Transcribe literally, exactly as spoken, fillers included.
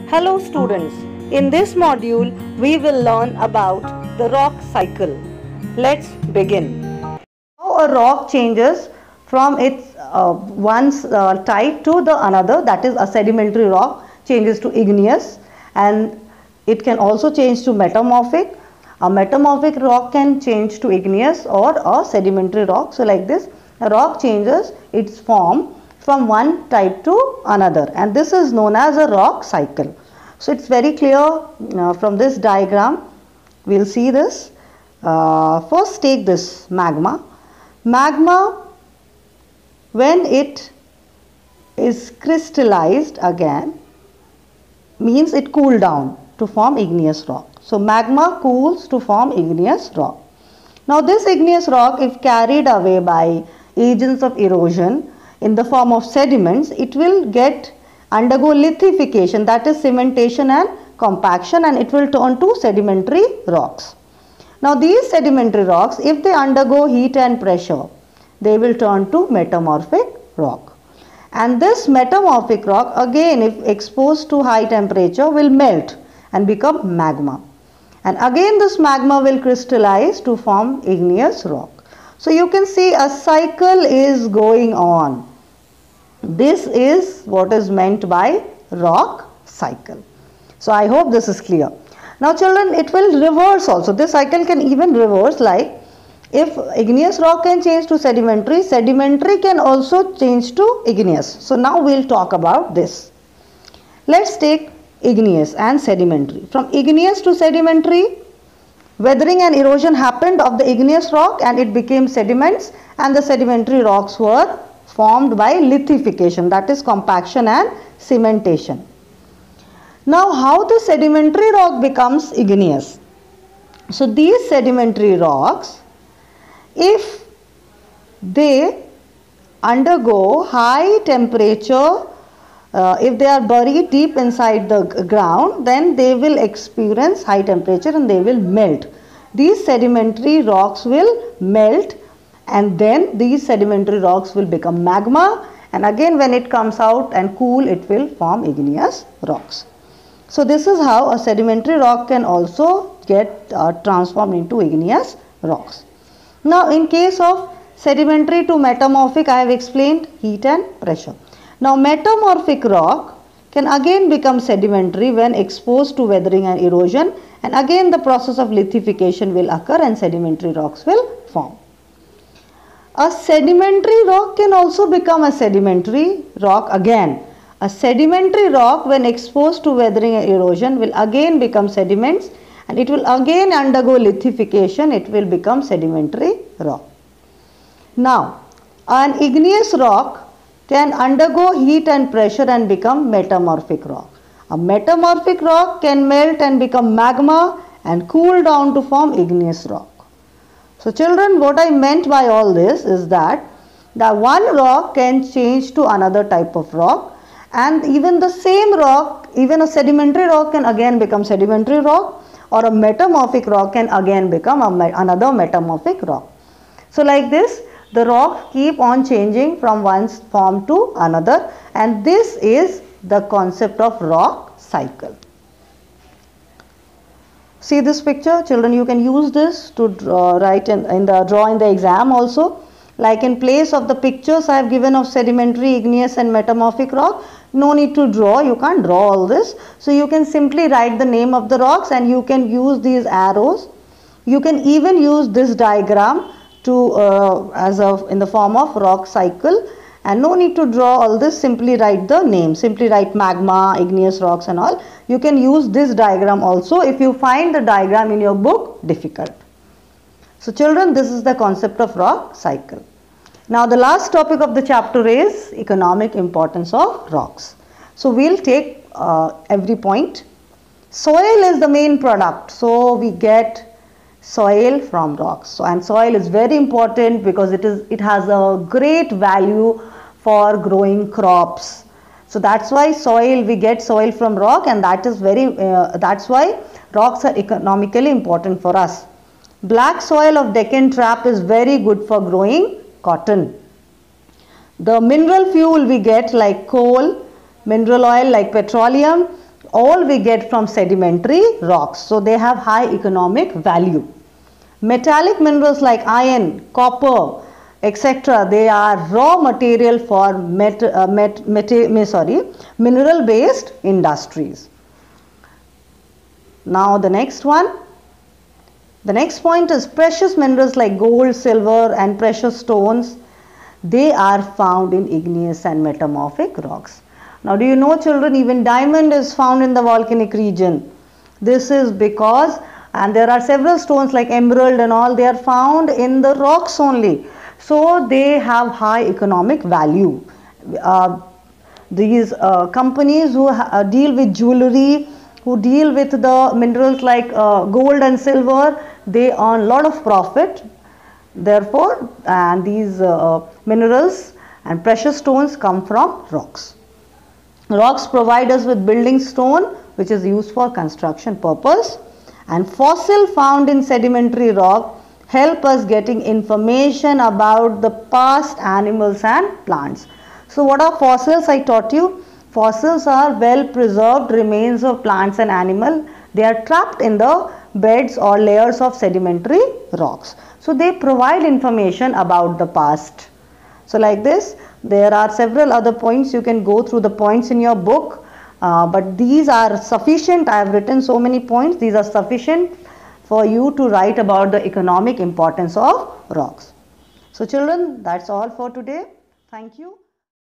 Hello students, in this module we will learn about the rock cycle. Let's begin. How a rock changes from its uh, one uh, type to the another, that is a sedimentary rock changes to igneous, and it can also change to metamorphic. A metamorphic rock can change to igneous or a sedimentary rock. So like this, a rock changes its form from one type to another, and this is known as a rock cycle. So it's very clear uh, from this diagram. We'll see this. Uh, first take this magma. Magma, when it is crystallized again, means it cooled down to form igneous rock. So magma cools to form igneous rock. Now this igneous rock, if carried away by agents of erosion in the form of sediments, it will get undergo lithification, that is cementation and compaction, and it will turn to sedimentary rocks. Now these sedimentary rocks, if they undergo heat and pressure, they will turn to metamorphic rock. And this metamorphic rock, again if exposed to high temperature, will melt and become magma. And again this magma will crystallize to form igneous rock. So you can see a cycle is going on. This is what is meant by rock cycle. So I hope this is clear. Now children, it will reverse also. This cycle can even reverse, like if igneous rock can change to sedimentary, sedimentary can also change to igneous. So now we'll talk about this. Let's take igneous and sedimentary. From igneous to sedimentary, weathering and erosion happened of the igneous rock and it became sediments, and the sedimentary rocks were formed by lithification, that is compaction and cementation. Now how the sedimentary rock becomes igneous? So these sedimentary rocks, if they undergo high temperature, uh, if they are buried deep inside the ground, then they will experience high temperature and they will melt. These sedimentary rocks will melt, and then these sedimentary rocks will become magma, and again when it comes out and cool, it will form igneous rocks. So this is how a sedimentary rock can also get uh, transformed into igneous rocks. Now in case of sedimentary to metamorphic, I have explained heat and pressure. Now metamorphic rock can again become sedimentary when exposed to weathering and erosion, and again the process of lithification will occur and sedimentary rocks will form. A sedimentary rock can also become a sedimentary rock again. A sedimentary rock, when exposed to weathering and erosion, will again become sediments, and it will again undergo lithification. It will become sedimentary rock. Now, an igneous rock can undergo heat and pressure and become metamorphic rock. A metamorphic rock can melt and become magma and cool down to form igneous rock. So children, what I meant by all this is that the one rock can change to another type of rock, and even the same rock, even a sedimentary rock can again become sedimentary rock, or a metamorphic rock can again become a, another metamorphic rock. So like this, the rock keep on changing from one form to another, and this is the concept of rock cycle. See this picture, children, you can use this to draw, write in, in the draw in the exam also. Like in place of the pictures I have given of sedimentary, igneous and metamorphic rock, no need to draw, you can't draw all this. So you can simply write the name of the rocks and you can use these arrows. You can even use this diagram to uh, as a in the form of rock cycle, and no need to draw all this, simply write the name, simply write magma, igneous rocks and all. You can use this diagram also if you find the diagram in your book difficult. So children, this is the concept of rock cycle. Now the last topic of the chapter is economic importance of rocks. So we'll take uh, every point. Soil is the main product, so we get soil from rocks. So, and soil is very important because it is it has a great value for growing crops. So that's why soil, we get soil from rock, and that is very uh, that's why rocks are economically important for us. Black soil of Deccan Trap is very good for growing cotton. The mineral fuel we get like coal, mineral oil like petroleum, all we get from sedimentary rocks. So they have high economic value. Metallic minerals like iron, copper, et cetera, they are raw material for met, uh, met, met, sorry, mineral based industries. Now the next one. The next point is precious minerals like gold, silver and precious stones. They are found in igneous and metamorphic rocks. Now do you know, children, even diamond is found in the volcanic region. This is because, and there are several stones like emerald and all, they are found in the rocks only. So they have high economic value. Uh, these uh, companies who uh, deal with jewelry, who deal with the minerals like uh, gold and silver, they earn a lot of profit. Therefore, and these uh, minerals and precious stones come from rocks. Rocks provide us with building stone, which is used for construction purpose, and fossil found in sedimentary rock help us getting information about the past animals and plants. So what are fossils? I taught you. Fossils are well preserved remains of plants and animal. They are trapped in the beds or layers of sedimentary rocks. So they provide information about the past. So like this, there are several other points. You can go through the points in your book, uh, but these are sufficient. I have written so many points. These are sufficient for you to write about the economic importance of rocks. So children, that's all for today. Thank you.